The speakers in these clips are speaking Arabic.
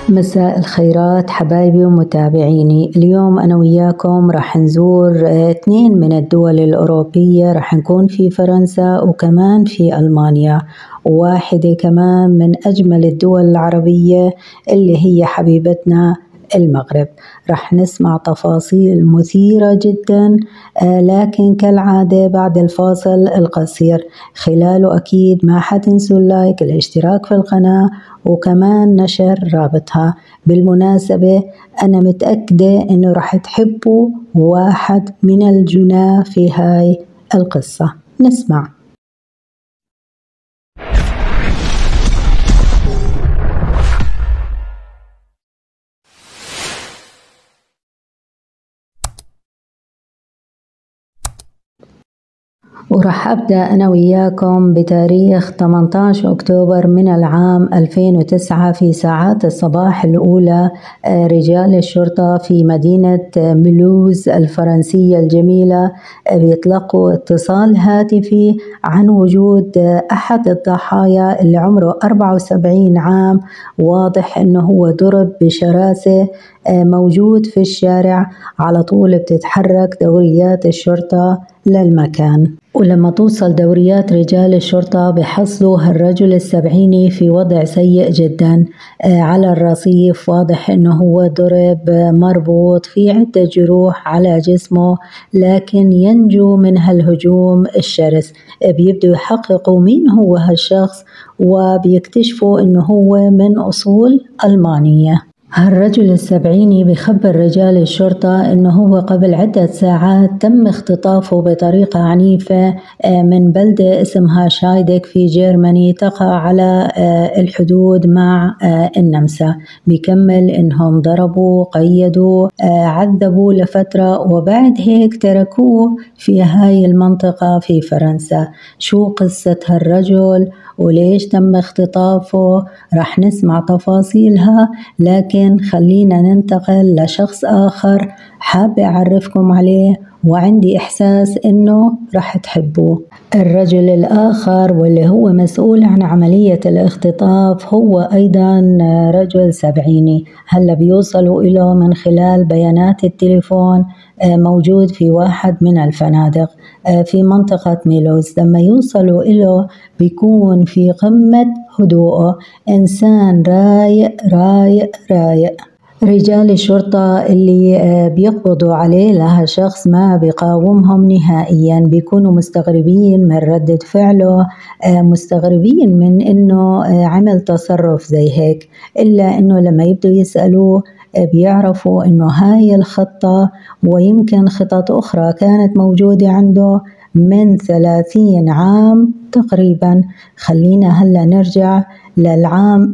مساء الخيرات حبايبي ومتابعيني. اليوم أنا وياكم راح نزور 2 من الدول الأوروبية، راح نكون في فرنسا وكمان في ألمانيا، وواحدة كمان من أجمل الدول العربية اللي هي حبيبتنا المغرب. راح نسمع تفاصيل مثيرة جدا، لكن كالعادة بعد الفاصل القصير، خلاله أكيد ما حتنسوا اللايك، الاشتراك في القناة، وكمان نشر رابطها. بالمناسبة أنا متأكدة إنه راح تحبوا واحد من الجناه في هاي القصة. نسمع. وراح أبدأ أنا وياكم بتاريخ 18 أكتوبر من العام 2009 في ساعات الصباح الأولى. رجال الشرطة في مدينة ملوز الفرنسية الجميلة بيتلقوا اتصال هاتفي عن وجود أحد الضحايا اللي عمره 74 عام، واضح أنه هو ضرب بشراسة، موجود في الشارع. على طول بتتحرك دوريات الشرطة للمكان، ولما توصل دوريات رجال الشرطة بحصلوا هالرجل السبعيني في وضع سيء جدا. على الرصيف واضح انه هو ضرب، مربوط، في عدة جروح على جسمه، لكن ينجو من هالهجوم الشرس. بيبدوا يحققوا مين هو هالشخص، وبيكتشفوا انه هو من اصول ألمانية. هالرجل السبعيني بخبر رجال الشرطة إنه هو قبل عدة ساعات تم اختطافه بطريقة عنيفة من بلدة اسمها شايدك في جيرماني، تقع على الحدود مع النمسا. بيكمل إنهم ضربوا، قيدوا، عذبوا لفترة، وبعد هيك تركوه في هاي المنطقة في فرنسا. شو قصة هالرجل وليش تم اختطافه؟ رح نسمع تفاصيلها، لكن خلينا ننتقل لشخص آخر حابة أعرفكم عليه، وعندي إحساس إنه رح تحبوه. الرجل الآخر واللي هو مسؤول عن عملية الاختطاف هو أيضا رجل سبعيني. هلا بيوصلوا إله من خلال بيانات التليفون، موجود في واحد من الفنادق في منطقة ميلوز. لما يوصلوا إله بيكون في قمة هدوءه، إنسان رايق رايق رايق. رجال الشرطة اللي بيقبضوا عليه لها شخص ما بيقاومهم نهائيا، بيكونوا مستغربين من ردة فعله، مستغربين من انه عمل تصرف زي هيك، الا انه لما يبدوا يسألوه بيعرفوا انه هاي الخطة ويمكن خطط اخرى كانت موجودة عنده من 30 عام تقريبا. خلينا هلا نرجع للعام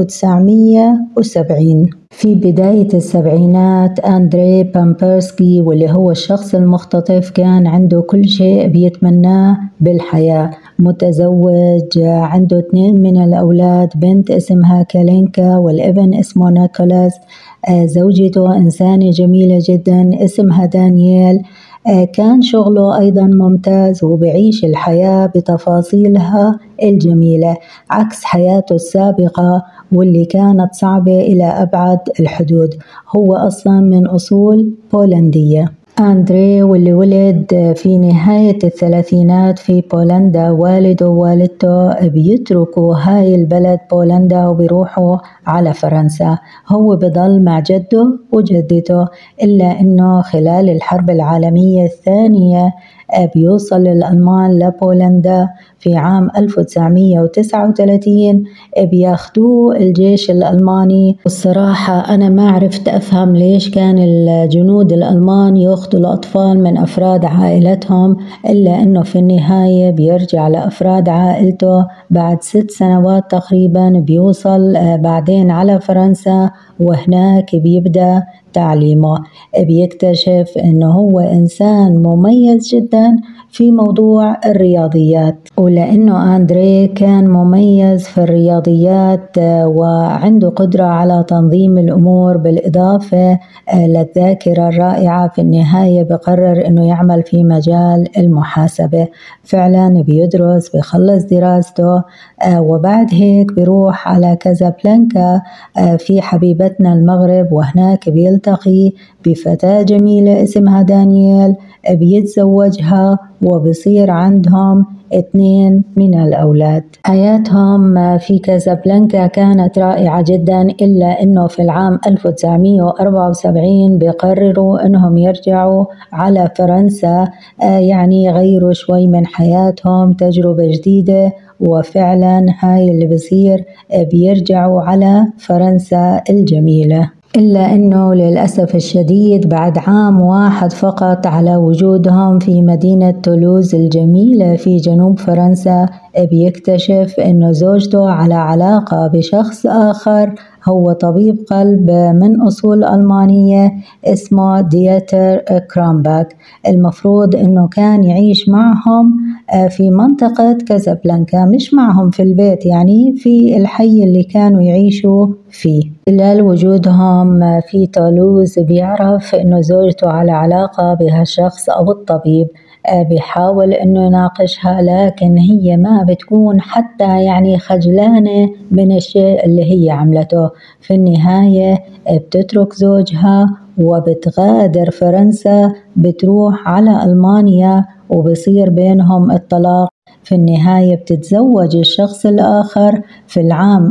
1970. في بداية السبعينات أندري بامبرسكي، واللي هو الشخص المختطف، كان عنده كل شيء بيتمناه بالحياة. متزوج، عنده 2 من الأولاد، بنت اسمها كالينكا والابن اسمه نيكولاس. زوجته إنسانة جميلة جدا اسمها دانييل. كان شغله أيضا ممتاز، وبعيش الحياة بتفاصيلها الجميلة عكس حياته السابقة واللي كانت صعبة إلى أبعد الحدود. هو أصلا من أصول بولندية. أندري واللي ولد في نهاية الثلاثينات في بولندا، والده ووالدته بيتركوا هاي البلد بولندا وبيروحوا على فرنسا. هو بضل مع جده وجدته، إلا أنه خلال الحرب العالمية الثانية بيوصل الألمان لبولندا في عام 1939، بياخدوه الجيش الألماني. والصراحة أنا ما عرفت أفهم ليش كان الجنود الألمان ياخدوا الأطفال من أفراد عائلتهم، إلا أنه في النهاية بيرجع لأفراد عائلته بعد 6 سنوات تقريبا. بيوصل بعدين على فرنسا، وهناك بيبدأ تعليمه. بيكتشف أنه هو إنسان مميز جدا في موضوع الرياضيات، ولأنه أندريه كان مميز في الرياضيات وعنده قدرة على تنظيم الأمور بالإضافة للذاكرة الرائعة، في النهاية بقرر أنه يعمل في مجال المحاسبة. فعلا بيدرس بيخلص دراسته وبعد هيك بيروح على كازابلانكا في حبيبتنا المغرب، وهناك بيلتقي بفتاة جميلة اسمها دانييل، بيتزوجها وبصير عندهم 2 من الأولاد. حياتهم في كازابلانكا كانت رائعة جدا، إلا أنه في العام 1974 بيقرروا أنهم يرجعوا على فرنسا، يعني يغيروا شوي من حياتهم، تجربة جديدة. وفعلا هاي اللي بصير، بيرجعوا على فرنسا الجميلة. إلا أنه للأسف الشديد بعد عام واحد فقط على وجودهم في مدينة تولوز الجميلة في جنوب فرنسا، بيكتشف أنه زوجته على علاقة بشخص آخر، هو طبيب قلب من أصول ألمانية اسمه ديتر كرامباك. المفروض أنه كان يعيش معهم في منطقة كازابلانكا، مش معهم في البيت، يعني في الحي اللي كانوا يعيشوا فيه. خلال وجودهم في تولوز بيعرف أنه زوجته على علاقة بهالشخص أو الطبيب، بيحاول أنه يناقشها، لكن هي ما بتكون حتى يعني خجلانة من الشيء اللي هي عملته. في النهاية بتترك زوجها وبتغادر فرنسا، بتروح على ألمانيا وبصير بينهم الطلاق. في النهاية بتتزوج الشخص الآخر في العام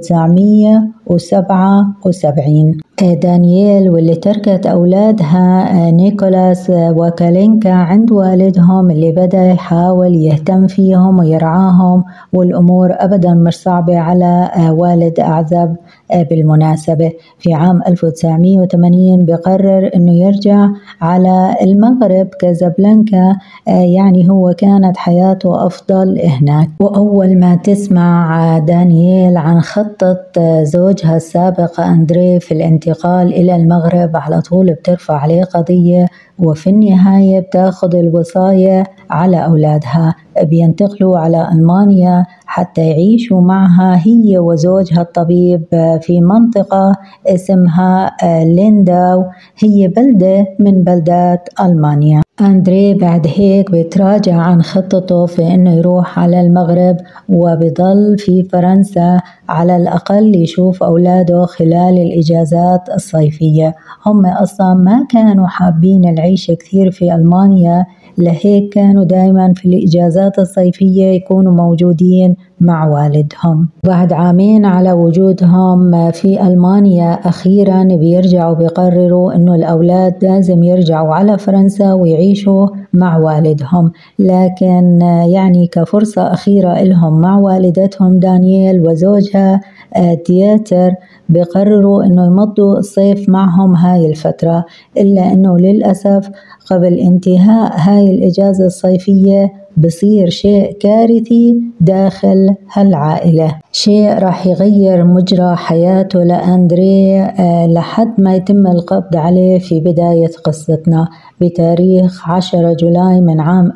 1977 دانييل، واللي تركت أولادها نيكولاس وكالينكا عند والدهم، اللي بدأ يحاول يهتم فيهم ويرعاهم، والأمور أبدا مش صعبة على والد أعزب. بالمناسبة في عام 1980 بقرر أنه يرجع على المغرب كازابلانكا، يعني هو كانت حياته أفضل هناك. وأول ما تسمع دانييل عن خطة زوجها السابق أندريه في الانتقال إلى المغرب، على طول بترفع عليه قضية، وفي النهاية بتاخذ الوصاية على أولادها، بينتقلوا على ألمانيا حتى يعيشوا معها هي وزوجها الطبيب في منطقة اسمها لينداو، هي بلدة من بلدات ألمانيا. أندريه بعد هيك بيتراجع عن خطته في أنه يروح على المغرب، وبيضل في فرنسا على الأقل يشوف أولاده خلال الإجازات الصيفية. هم أصلا ما كانوا حابين العيش كثير في ألمانيا، لهيك كانوا دائما في الإجازات الصيفية يكونوا موجودين مع والدهم. بعد عامين على وجودهم في ألمانيا أخيرا بيرجعوا بيقرروا أنه الأولاد لازم يرجعوا على فرنسا ويعيشوا مع والدهم، لكن يعني كفرصة أخيرة لهم مع والدتهم دانييل وزوجها ديتر بيقرروا أنه يمضوا الصيف معهم هاي الفترة. إلا أنه للأسف قبل انتهاء هاي الإجازة الصيفية بصير شيء كارثي داخل هالعائلة، شيء راح يغير مجرى حياته لأندريه لحد ما يتم القبض عليه في بداية قصتنا. بتاريخ 10 جولاي من عام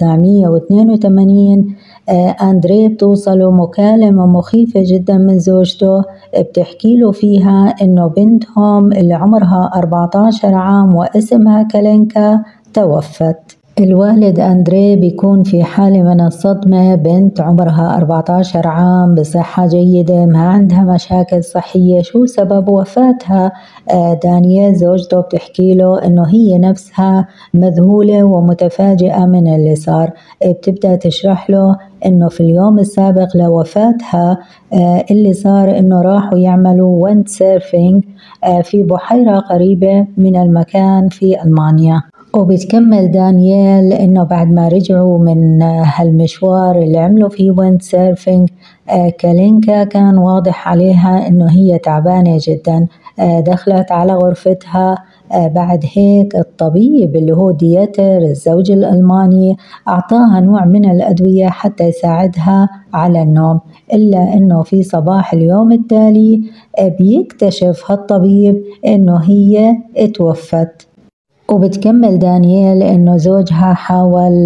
1982 أندريه بتوصله مكالمة مخيفة جدا من زوجته، بتحكي له فيها إنه بنتهم اللي عمرها 14 عام واسمها كالينكا توفت. الوالد أندريه بيكون في حالة من الصدمة، بنت عمرها 14 عام بصحة جيدة ما عندها مشاكل صحية، شو سبب وفاتها؟ دانييل زوجته بتحكي له إنه هي نفسها مذهولة ومتفاجئة من اللي صار. بتبدأ تشرح له إنه في اليوم السابق لوفاتها اللي صار إنه راحوا يعملوا ويند سيرفينج في بحيرة قريبة من المكان في ألمانيا، وبتكمل دانيال إنه بعد ما رجعوا من هالمشوار اللي عملوا فيه ويند سيرفينج، كالينكا كان واضح عليها إنه هي تعبانة جدا. دخلت على غرفتها. بعد هيك الطبيب اللي هو ديتر الزوج الألماني أعطاها نوع من الأدوية حتى يساعدها على النوم، إلا أنه في صباح اليوم التالي بيكتشف هالطبيب أنه هي اتوفت. وبتكمل دانيال إنه زوجها حاول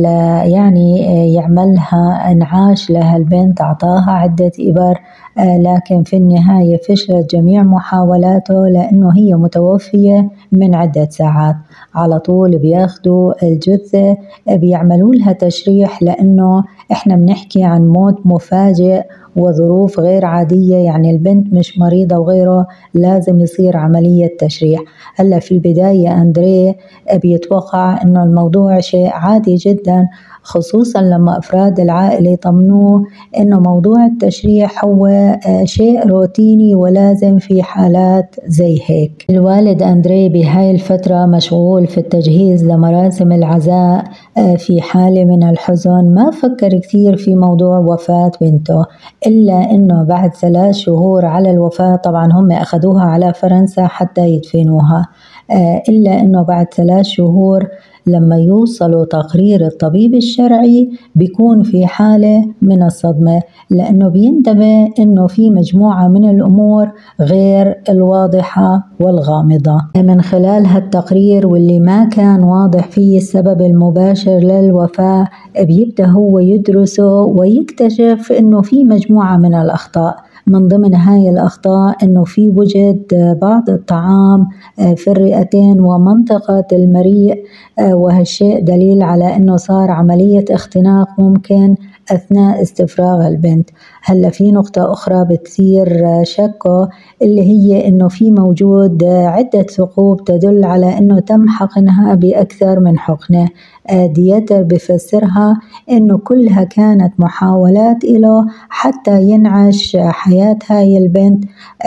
يعملها إنعاش لهالبنت، أعطاها عدة إبر، لكن في النهاية فشلت جميع محاولاته لأنه هي متوفية من عدة ساعات. على طول بياخدوا الجثة بيعملوا لها تشريح، لأنه إحنا بنحكي عن موت مفاجئ وظروف غير عادية، يعني البنت مش مريضة وغيره، لازم يصير عملية تشريح. هلا في البداية أندريه بيتوقع إنه الموضوع شيء عادي جدا، خصوصا لما أفراد العائلة يطمنوه إنه موضوع التشريح هو شيء روتيني ولازم في حالات زي هيك. الوالد أندريه بهاي الفترة مشغول في التجهيز لمراسم العزاء، في حالة من الحزن، ما فكر كثير في موضوع وفاة بنته، إلا إنه بعد 3 شهور على الوفاة، طبعا هم أخذوها على فرنسا حتى يدفنوها، إلا إنه بعد 3 شهور لما يوصلوا تقرير الطبيب الشرعي بيكون في حالة من الصدمة، لأنه بينتبه إنه في مجموعة من الأمور غير الواضحة والغامضة. من خلال هالتقرير واللي ما كان واضح فيه السبب المباشر للوفاة، بيبدأ هو يدرسه ويكتشف إنه في مجموعة من الأخطاء. من ضمن هاي الأخطاء إنه في وجد بعض الطعام في الرئتين ومنطقة المريء، وهالشيء دليل على إنه صار عملية اختناق ممكن أثناء استفراغ البنت. هلا في نقطة أخرى بتثير شكه، اللي هي إنه في موجود عدة ثقوب تدل على إنه تم حقنها بأكثر من حقنة. ديتر بفسرها إنه كلها كانت محاولات له حتى ينعش حياة هاي البنت،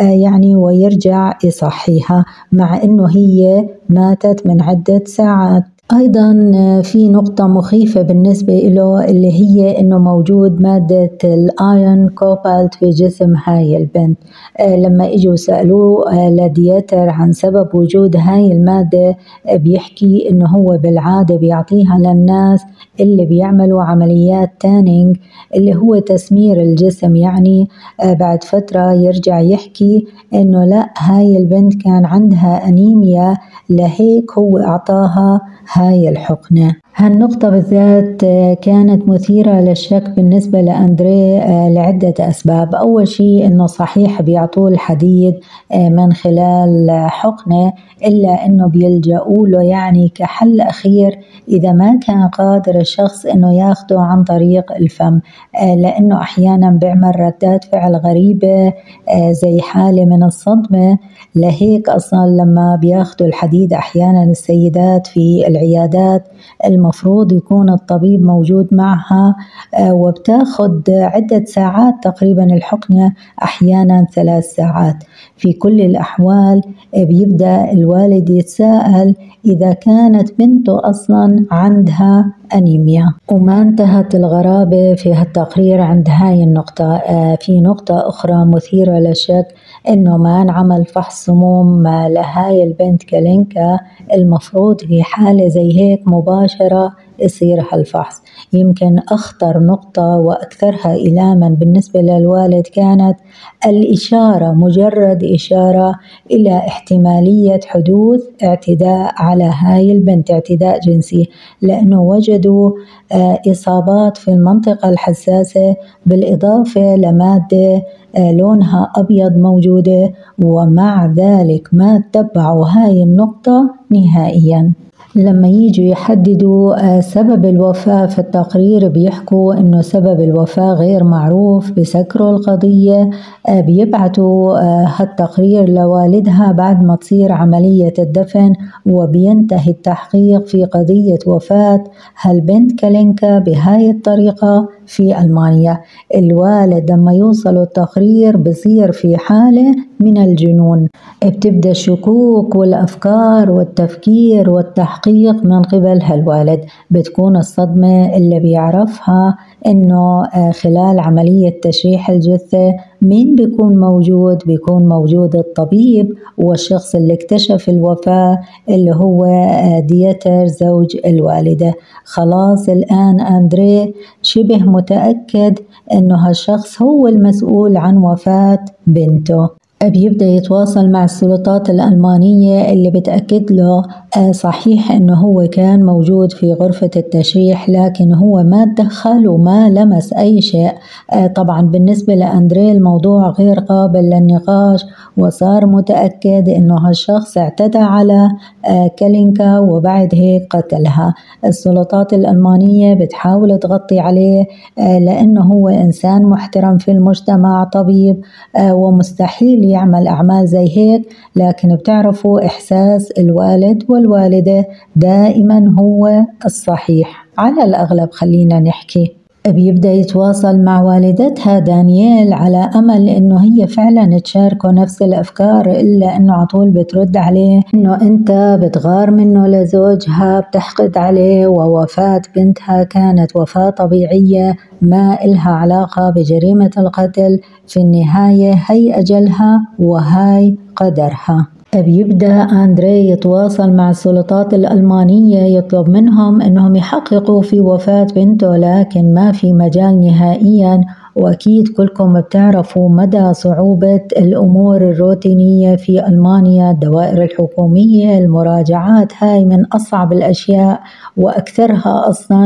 ويرجع يصحيها، مع إنه هي ماتت من عدة ساعات. أيضا في نقطة مخيفة بالنسبة له، اللي هي إنه موجود مادة الآيون كوبالت في جسم هاي البنت. لما إجوا سألوه لديتر عن سبب وجود هاي المادة، بيحكي إنه هو بالعادة بيعطيها للناس اللي بيعملوا عمليات تانينج، اللي هو تسمير الجسم. بعد فترة يرجع يحكي إنه لا، هاي البنت كان عندها أنيميا، لهيك هو أعطاها هاي الحقنة. هالنقطة بالذات كانت مثيرة للشك بالنسبة لأندريه لعدة أسباب. أول شيء إنه صحيح بيعطوه الحديد من خلال حقنة، إلا إنه بيلجأوا له كحل أخير إذا ما كان قادر الشخص إنه ياخده عن طريق الفم، لأنه أحيانا بيعمل ردات فعل غريبة زي حالة من الصدمة. لهيك أصلا لما بياخدوا الحديد أحيانا السيدات في العيادات المفروض يكون الطبيب موجود معها، وبتاخد عدة ساعات تقريبا الحقنة، أحيانا 3 ساعات. في كل الأحوال بيبدأ الوالد يتساءل إذا كانت بنته أصلا عندها أنيميا. وما انتهت الغرابة في هالتقرير عند هاي النقطة. في نقطة أخرى مثيرة للشك، إنه ما انعمل فحص سموم لهاي البنت كالينكا. المفروض في حالة زي هيك مباشرة يصير هالفحص. يمكن أخطر نقطة وأكثرها إلاما بالنسبة للوالد كانت الإشارة، مجرد إشارة إلى احتمالية حدوث اعتداء على هاي البنت، اعتداء جنسي، لأنه وجدوا إصابات في المنطقة الحساسة، بالإضافة لمادة لونها أبيض موجودة، ومع ذلك ما تبعوا هاي النقطة نهائياً. لما يجوا يحددوا سبب الوفاة في التقرير بيحكوا إنه سبب الوفاة غير معروف، بسكروا القضية. بيبعتوا هالتقرير لوالدها بعد ما تصير عملية الدفن، وبينتهي التحقيق في قضية وفاة هالبنت كالينكا بهاي الطريقة في ألمانيا. الوالد لما يوصل التقرير بصير في حالة من الجنون، بتبدأ الشكوك والأفكار والتفكير والتحقيق من قبل هالوالد. بتكون الصدمة اللي بيعرفها إنه خلال عملية تشريح الجثة مين بيكون موجود؟ بيكون موجود الطبيب والشخص اللي اكتشف الوفاة اللي هو ديتر زوج الوالدة. خلاص الآن أندريه شبه متأكد إنه هالشخص هو المسؤول عن وفاة بنته. بيبدأ يتواصل مع السلطات الألمانية اللي بتأكد له صحيح إنه هو كان موجود في غرفة التشريح، لكن هو ما تدخل وما لمس أي شيء. طبعا بالنسبة لأندريه الموضوع غير قابل للنقاش، وصار متأكد إنه هالشخص اعتدى على كالينكا وبعد هيك قتلها. السلطات الألمانية بتحاول تغطي عليه لأنه هو إنسان محترم في المجتمع، طبيب، ومستحيل يعمل أعمال زي هيك. لكن بتعرفوا إحساس الوالد والوالدة دائما هو الصحيح على الأغلب، خلينا نحكي. بيبدأ يتواصل مع والدتها دانييل على أمل إنه هي فعلا تشاركه نفس الأفكار، إلا إنه عطول بترد عليه إنه أنت بتغار منه لزوجها، بتحقد عليه، ووفاة بنتها كانت وفاة طبيعية ما إلها علاقة بجريمة القتل. في النهاية هي أجلها وهاي قدرها. بيبدأ أندريه يتواصل مع السلطات الألمانية يطلب منهم أنهم يحققوا في وفاة بنته، لكن ما في مجال نهائيا. وأكيد كلكم بتعرفوا مدى صعوبة الأمور الروتينية في ألمانيا، الدوائر الحكومية، المراجعات هاي من أصعب الأشياء وأكثرها أصلا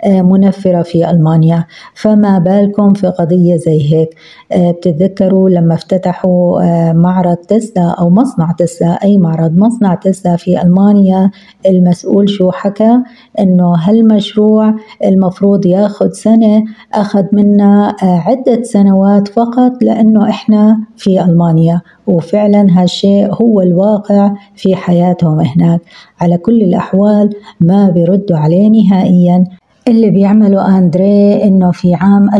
منفرة في ألمانيا، فما بالكم في قضية زي هيك. بتتذكروا لما افتتحوا معرض تسلا أو مصنع تسلا، أي معرض، مصنع تسلا في ألمانيا، المسؤول شو حكى؟ إنه هالمشروع المفروض ياخد سنة، أخذ منا عدة سنوات فقط لأنه إحنا في ألمانيا. وفعلا هالشيء هو الواقع في حياتهم هناك. على كل الأحوال ما بيردوا عليه نهائيا. اللي بيعمله أندريه إنه في عام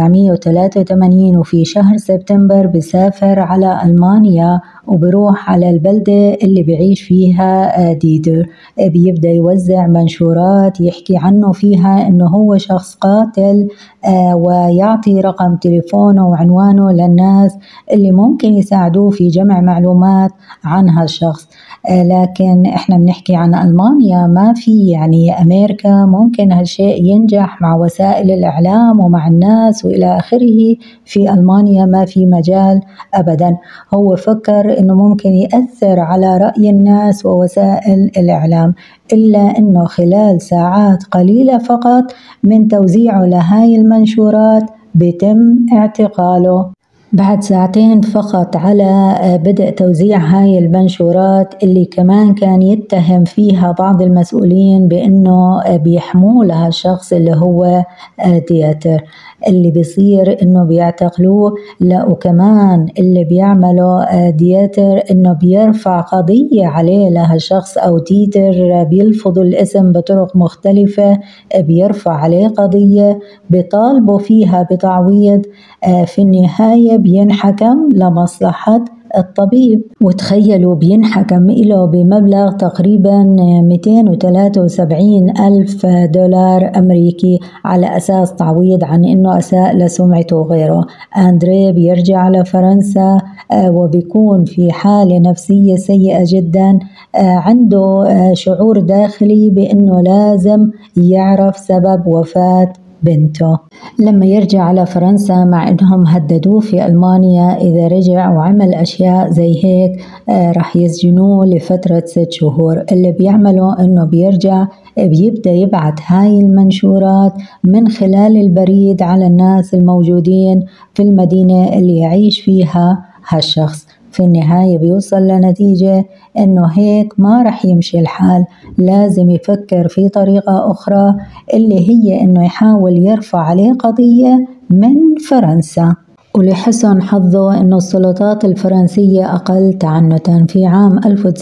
1983 وفي شهر سبتمبر بيسافر على ألمانيا وبروح على البلدة اللي بيعيش فيها ديدر. بيبدأ يوزع منشورات يحكي عنه فيها إنه هو شخص قاتل، ويعطي رقم تليفونه وعنوانه للناس اللي ممكن يساعدوه في جمع معلومات عن هالشخص. لكن إحنا بنحكي عن ألمانيا، ما في يعني أمريكا ممكن هالشيء ينجح مع وسائل الإعلام ومع الناس وإلى آخره. في ألمانيا ما في مجال أبدا. هو فكر إنه ممكن يأثر على رأي الناس ووسائل الإعلام، إلا إنه خلال ساعات قليلة فقط من توزيعه لهاي المنشورات بيتم اعتقاله. بعد ساعتين فقط على بدء توزيع هاي المنشورات، اللي كمان كان يتهم فيها بعض المسؤولين بأنه بيحموا لها الشخص اللي هو ديتر، اللي بيصير انه بيعتقلوه. لا وكمان اللي بيعمله ديتر انه بيرفع قضية عليه لهالشخص، او ديتر بيلفظوا الاسم بطرق مختلفة، بيرفع عليه قضية بيطالبوا فيها بتعويض. في النهاية بينحكم لمصلحة الطبيب، وتخيلوا بينحكم له بمبلغ تقريبا 273 ألف دولار أمريكي على أساس تعويض عن أنه أساء لسمعته وغيره. أندريه بيرجع على فرنسا وبيكون في حالة نفسية سيئة جدا، عنده شعور داخلي بأنه لازم يعرف سبب وفاة بنته. لما يرجع على فرنسا، مع انهم هددوه في ألمانيا اذا رجع وعمل اشياء زي هيك راح يسجنوه لفترة 6 شهور، اللي بيعمله انه بيرجع بيبدأ يبعث هاي المنشورات من خلال البريد على الناس الموجودين في المدينة اللي يعيش فيها هالشخص. في النهاية بيوصل لنتيجة إنه هيك ما رح يمشي الحال، لازم يفكر في طريقة أخرى، اللي هي إنه يحاول يرفع عليه قضية من فرنسا. ولحسن حظه أن السلطات الفرنسية أقل تعنتاً. في عام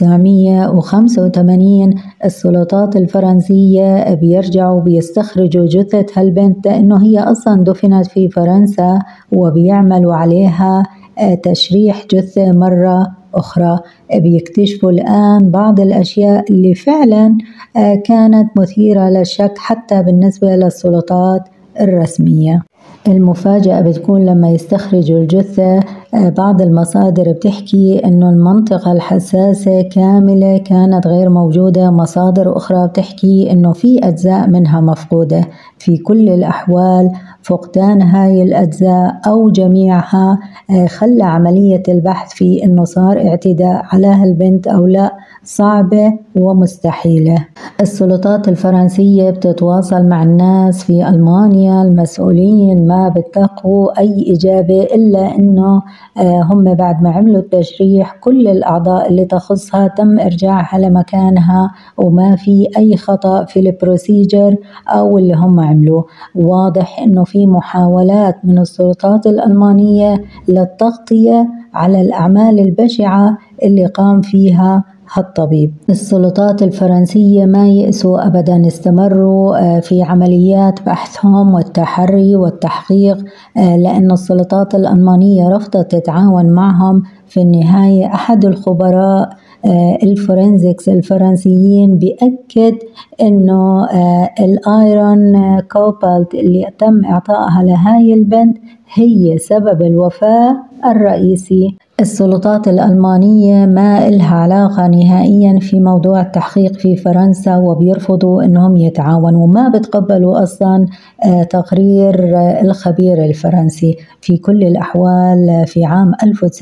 1985 السلطات الفرنسية بيرجعوا بيستخرجوا جثة هالبنت لأنه هي أصلاً دفنت في فرنسا، وبيعملوا عليها تشريح جثة مرة أخرى. بيكتشفوا الآن بعض الأشياء اللي فعلاً كانت مثيرة للشك حتى بالنسبة للسلطات الرسمية. المفاجأة بتكون لما يستخرجوا الجثة، بعض المصادر بتحكي إنه المنطقة الحساسة كاملة كانت غير موجودة، مصادر أخرى بتحكي إنه في أجزاء منها مفقودة. في كل الأحوال فقدان هاي الأجزاء أو جميعها خلى عملية البحث في إنه صار اعتداء على هالبنت أو لا صعبة ومستحيلة. السلطات الفرنسية بتتواصل مع الناس في ألمانيا، المسؤولين ما بتلقوا أي إجابة إلا إنه هم بعد ما عملوا التشريح كل الأعضاء اللي تخصها تم إرجاعها لمكانها، وما في أي خطأ في البروسيجر أو اللي هم عملوه. واضح إنه في محاولات من السلطات الألمانية للتغطية على الأعمال البشعة اللي قام فيها هالطبيب. السلطات الفرنسية ما يأسوا أبداً، استمروا في عمليات بحثهم والتحري والتحقيق، لأن السلطات الألمانية رفضت تتعاون معهم. في النهاية أحد الخبراء الفورنزيكس الفرنسيين بيأكد أنه الآيرون كوبالت اللي تم إعطائها لهاي البنت هي سبب الوفاة الرئيسي. السلطات الألمانية ما إلها علاقة نهائياً في موضوع التحقيق في فرنسا، وبيرفضوا أنهم يتعاونوا، وما بتقبلوا أصلاً تقرير الخبير الفرنسي. في كل الأحوال في عام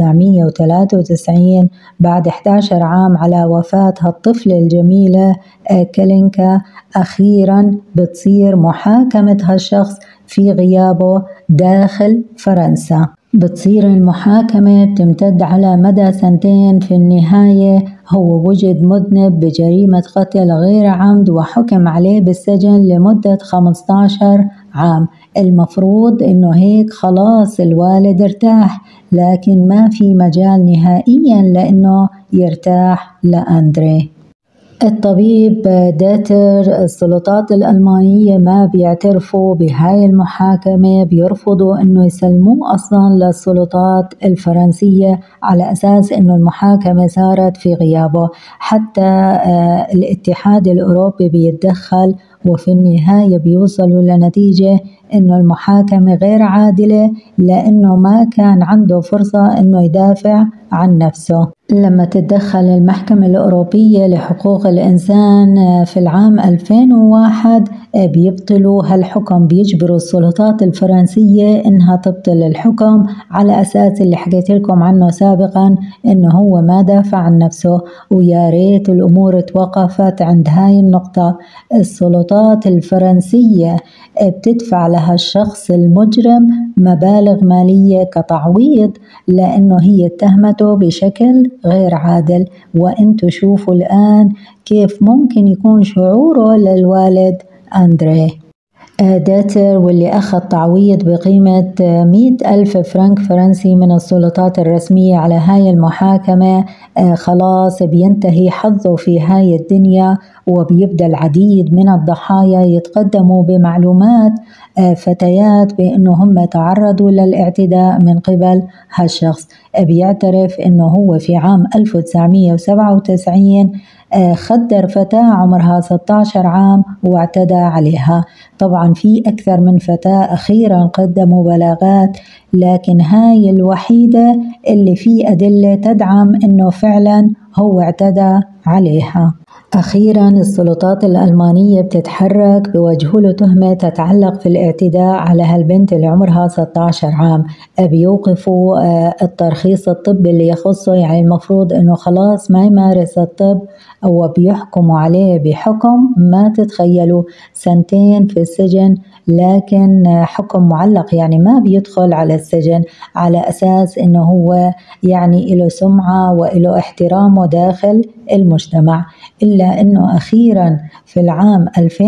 1993 بعد 11 عام على وفاة هالطفلة الجميلة كالينكا، أخيراً بتصير محاكمة هالشخص في غيابه داخل فرنسا. بتصير المحاكمة بتمتد على مدى 2 سنين. في النهاية هو وجد مذنب بجريمة قتل غير عمد وحكم عليه بالسجن لمدة 15 عام. المفروض إنه هيك خلاص الوالد ارتاح، لكن ما في مجال نهائياً لأنه يرتاح لأندري. الطبيب داتر، السلطات الألمانية ما بيعترفوا بهاي المحاكمة، بيرفضوا أنه يسلموه أصلا للسلطات الفرنسية على أساس أنه المحاكمة صارت في غيابه. حتى الاتحاد الأوروبي بيتدخل، وفي النهاية بيوصلوا لنتيجة أنه المحاكمة غير عادلة لأنه ما كان عنده فرصة أنه يدافع عن نفسه. لما تتدخل المحكمة الأوروبية لحقوق الإنسان في العام 2001 بيبطلوا هالحكم، بيجبروا السلطات الفرنسية إنها تبطل الحكم على أساس اللي حكيت لكم عنه سابقا إنه هو ما دافع عن نفسه. ويا ريت الأمور توقفت عند هاي النقطة. السلطات الفرنسية بتدفع لها الشخص المجرم مبالغ مالية كتعويض لأنه هي اتهمته بشكل غير عادل. وانتو شوفوا الآن كيف ممكن يكون شعوره للوالد أندري داتر، واللي أخذ تعويض بقيمة 100,000 فرنك فرنسي من السلطات الرسمية على هاي المحاكمة. خلاص بينتهي حظه في هاي الدنيا، وبيبدأ العديد من الضحايا يتقدموا بمعلومات فتيات بأنه هم تعرضوا للاعتداء من قبل هالشخص. بيعترف أنه هو في عام 1997 خدر فتاة عمرها 16 عام واعتدى عليها. طبعا في أكثر من فتاة أخيرا قدموا بلاغات، لكن هاي الوحيدة اللي في أدلة تدعم أنه فعلا هو اعتدى عليها. أخيراً السلطات الألمانية بتتحرك بوجه له تهمة تتعلق في الاعتداء على هالبنت اللي عمرها 16 عام. بيوقفوا الترخيص الطبي اللي يخصه، يعني المفروض أنه خلاص ما يمارس الطب، أو بيحكموا عليه بحكم ما تتخيلوا 2 سنين في السجن، لكن حكم معلق يعني ما بيدخل على السجن، على أساس أنه هو يعني له سمعة وله احترامه داخل المجتمع. اللي إلا أنه أخيرا في العام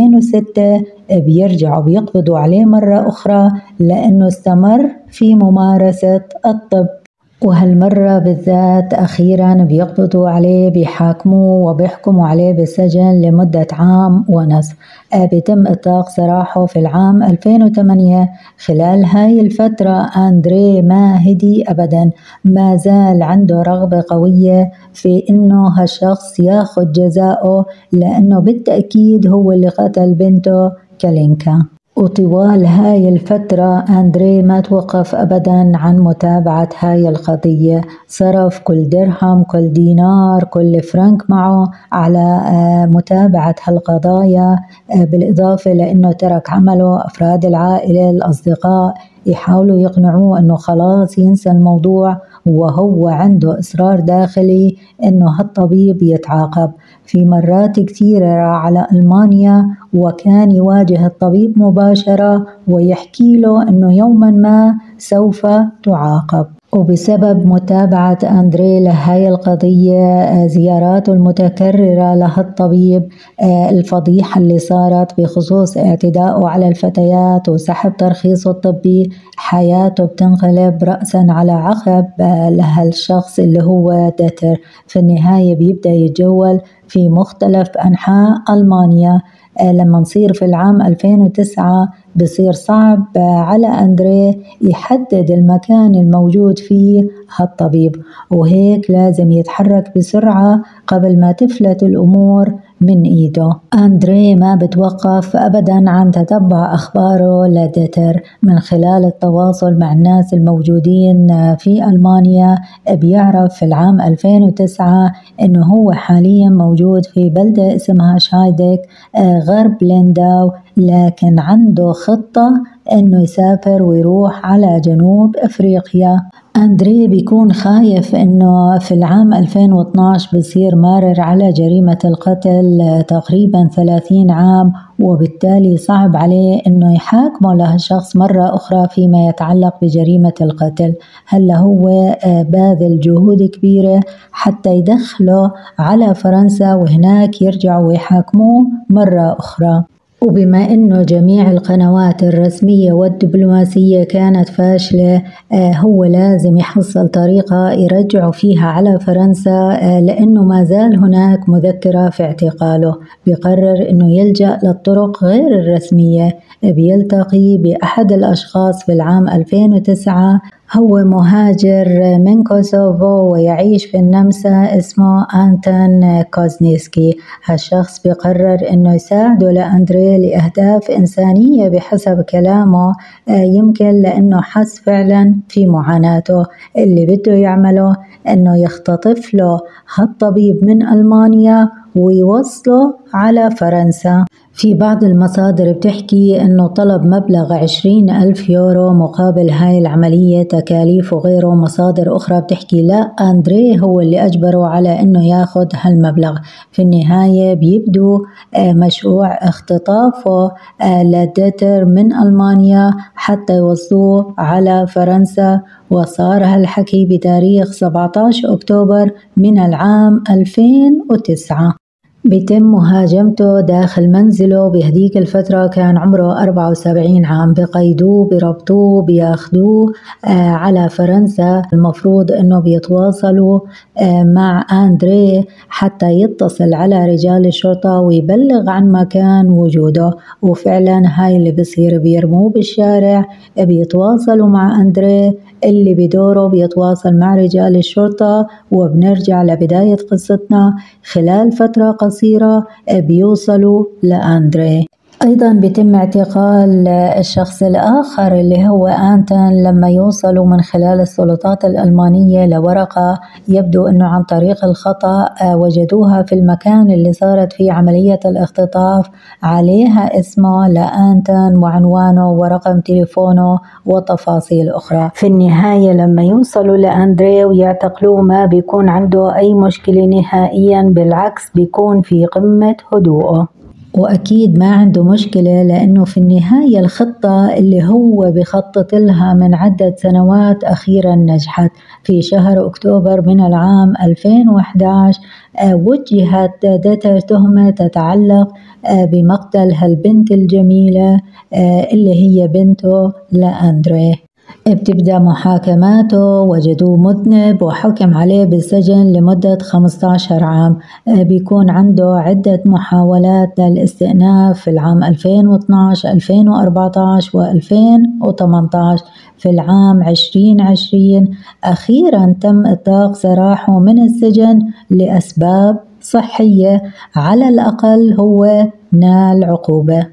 2006 بيرجعوا بيقبضوا عليه مرة أخرى لأنه استمر في ممارسة الطب، وهالمرة بالذات أخيرا بيقبضوا عليه بيحاكموه وبيحكموا عليه بالسجن لمدة عام ونصف. بيتم إطلاق سراحه في العام 2008. خلال هاي الفترة أندري ما هدي أبدا، ما زال عنده رغبة قوية في إنه هالشخص ياخد جزاؤه، لأنه بالتأكيد هو اللي قتل بنته كالينكا. وطوال هاي الفترة أندري ما توقف أبدا عن متابعة هاي القضية، صرف كل درهم كل دينار كل فرنك معه على متابعة هالقضايا، بالإضافة لأنه ترك عمله. أفراد العائلة الأصدقاء يحاولوا يقنعوه أنه خلاص ينسى الموضوع، وهو عنده إصرار داخلي أنه هالطبيب يتعاقب. في مرات كثيرة راح على ألمانيا وكان يواجه الطبيب مباشرة ويحكي له أنه يوما ما سوف تعاقب. وبسبب متابعة أندري لهاي القضية، زياراته المتكررة لهالطبيب، الفضيحة اللي صارت بخصوص اعتداءه على الفتيات وسحب ترخيصه الطبي، حياته بتنقلب رأسا على عقب لهالشخص اللي هو ديتر. في النهاية بيبدأ يتجول في مختلف أنحاء ألمانيا. لما نصير في العام 2009 بصير صعب على أندري يحدد المكان الموجود فيه هالطبيب، وهيك لازم يتحرك بسرعة قبل ما تفلت الأمور من إيده. أندري ما بتوقف أبدا عن تتبع أخباره لديتر من خلال التواصل مع الناس الموجودين في ألمانيا. بيعرف في العام 2009 أنه هو حاليا موجود في بلدة اسمها شايدك غرب لينداو، لكن عنده خطة أنه يسافر ويروح على جنوب أفريقيا. أندري بيكون خايف أنه في العام 2012 بصير مارر على جريمة القتل تقريبا 30 عام، وبالتالي صعب عليه أنه يحاكمه لهالشخص مرة أخرى فيما يتعلق بجريمة القتل. هلا هو باذل جهود كبيرة حتى يدخله على فرنسا وهناك يرجعوا ويحاكموه مرة أخرى. وبما أنه جميع القنوات الرسمية والدبلوماسية كانت فاشلة، هو لازم يحصل طريقة يرجعوا فيها على فرنسا، لأنه ما زال هناك مذكرة في اعتقاله. بيقرر أنه يلجأ للطرق غير الرسمية. بيلتقي بأحد الأشخاص في العام 2009، هو مهاجر من كوسوفو ويعيش في النمسا اسمه أنتون كوزنيسكي. هالشخص بيقرر أنه يساعده لأندري لأهداف إنسانية بحسب كلامه، يمكن لأنه حس فعلا في معاناته. اللي بده يعمله أنه يختطف له هالطبيب من ألمانيا ويوصله على فرنسا. في بعض المصادر بتحكي أنه طلب مبلغ 20,000 يورو مقابل هاي العملية، تكاليف وغيره. مصادر أخرى بتحكي لا، أندري هو اللي أجبره على أنه ياخد هالمبلغ. في النهاية بيبدو مشروع اختطافه لديتر من ألمانيا حتى يوصلوه على فرنسا، وصار هالحكي بتاريخ 17 أكتوبر من العام 2009. بيتم مهاجمته داخل منزله. بهديك الفترة كان عمره 74 عام. بقيدوه بربطوه بياخدوه على فرنسا. المفروض انه بيتواصلوا مع أندري حتى يتصل على رجال الشرطة ويبلغ عن مكان وجوده، وفعلا هاي اللي بيصير. بيرموه بالشارع، بيتواصلوا مع أندري اللي بدوره بيتواصل مع رجال الشرطة. وبنرجع لبداية قصتنا، خلال فترة قصيرة بيوصلوا لأندري. أيضا بيتم اعتقال الشخص الآخر اللي هو أنتون لما يوصلوا من خلال السلطات الألمانية لورقة يبدو أنه عن طريق الخطأ وجدوها في المكان اللي صارت فيه عملية الاختطاف، عليها اسمه لأنتون وعنوانه ورقم تليفونه وتفاصيل أخرى. في النهاية لما يوصلوا لأندري ويعتقلوه ما بيكون عنده أي مشكلة نهائيا، بالعكس بيكون في قمة هدوءه. وأكيد ما عنده مشكلة، لأنه في النهاية الخطة اللي هو بخطط لها من عدة سنوات أخيرا نجحت. في شهر أكتوبر من العام 2011 وجهت دتر تهمة تتعلق بمقتل هالبنت الجميلة اللي هي بنته لأندريه. بتبدأ محاكماته، وجدوه مذنب وحكم عليه بالسجن لمدة 15 عام. بيكون عنده عدة محاولات للاستئناف في العام 2012 2014 و2018. في العام 2020 أخيرا تم إطلاق سراحه من السجن لأسباب صحية، على الأقل هو نال عقوبة.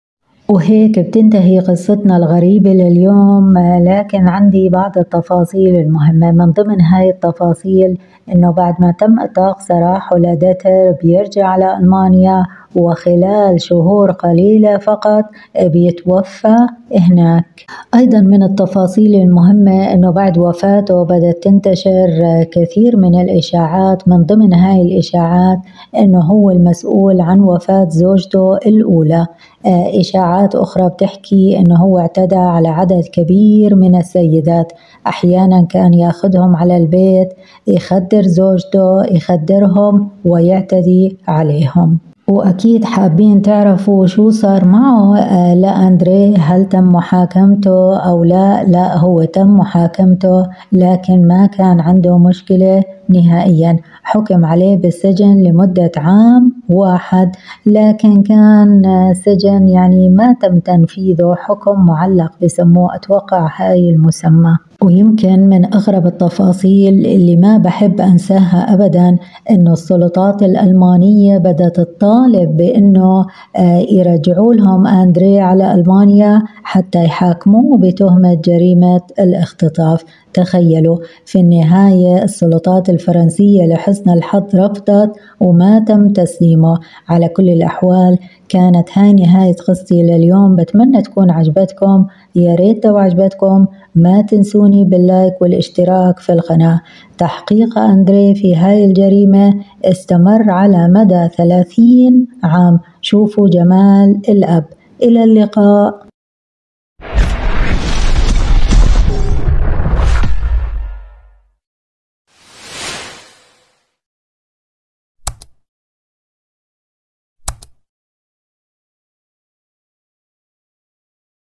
وهيك بتنتهي قصتنا الغريبة لليوم، لكن عندي بعض التفاصيل المهمة. من ضمن هاي التفاصيل إنه بعد ما تم إطلاق سراحه لدتر بيرجع على ألمانيا، وخلال شهور قليلة فقط بيتوفى هناك. أيضا من التفاصيل المهمة إنه بعد وفاته بدأت تنتشر كثير من الإشاعات. من ضمن هاي الإشاعات إنه هو المسؤول عن وفاة زوجته الأولى. إشاعات أخرى بتحكي إنه هو اعتدى على عدد كبير من السيدات. أحيانا كان ياخدهم على البيت، يخدر زوجته، يخدرهم ويعتدي عليهم. وأكيد حابين تعرفوا شو صار معه لأندريه، هل تم محاكمته أو لا؟ لا، هو تم محاكمته لكن ما كان عنده مشكلة نهائيا. حكم عليه بالسجن لمدة عام واحد، لكن كان سجن يعني ما تم تنفيذه، حكم معلق بسموه، أتوقع هاي المسمى. ويمكن من أغرب التفاصيل اللي ما بحب أنساها أبدا إنه السلطات الألمانية بدأت تطالب بإنه يرجعوا لهم أندريه على ألمانيا حتى يحاكموه بتهمة جريمة الاختطاف. تخيلوا، في النهاية السلطات الفرنسية لحسن الحظ رفضت وما تم تسليمه. على كل الأحوال كانت هاي نهاية قصتي لليوم. بتمنى تكون عجبتكم. يا ريت لو عجبتكم ما تنسوني باللايك والاشتراك في القناة. تحقيق أندريه في هاي الجريمة استمر على مدى 30 عام. شوفوا جمال الأب. إلى اللقاء.